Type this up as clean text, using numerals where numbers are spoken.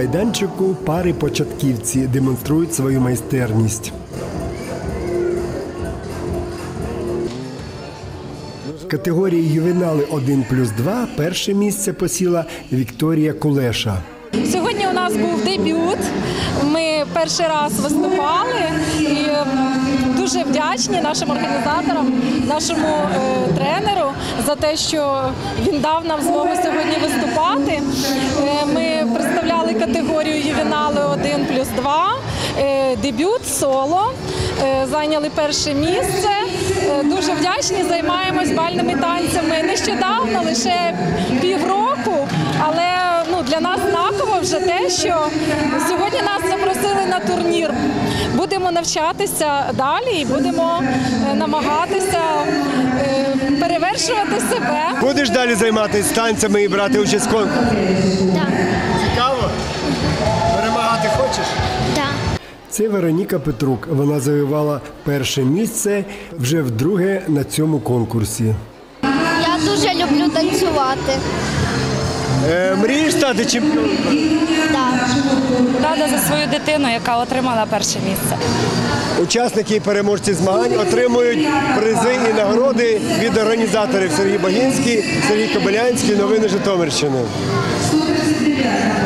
майданчику пари-початківці демонструють свою майстерність. В категорії ювенали 1+2 перше місце посіла Вікторія Кулеша. Сьогодні у нас був дебют. Ми перший раз виступали і дуже вдячні нашим організаторам, нашому тренеру за те, що він дав нам змогу сьогодні виступати. Ми представляли категорію ювенали 1+2, дебют, соло, зайняли перше місце. Дуже вдячні, займаємось бальними танцями нещодавно, лише півроку, але для нас знаково вже те, що сьогодні нас запросили на турнір. Будемо навчатися далі і будемо намагатися перевершувати себе. Будеш далі займатися танцями і брати участь в конкурсі? Так. Цікаво? Перемагати хочеш? Так. Це Вероніка Петрук. Вона завоювала перше місце вже вдруге на цьому конкурсі. Я дуже люблю танцювати. Мрієш стати чемпіоном? Так. Рада за свою дитину, яка отримала перше місце. Учасники і переможці змагань отримують призи і нагороди від організаторів Сергій Багінський, Сергій Кобилянський, новини Житомирщини.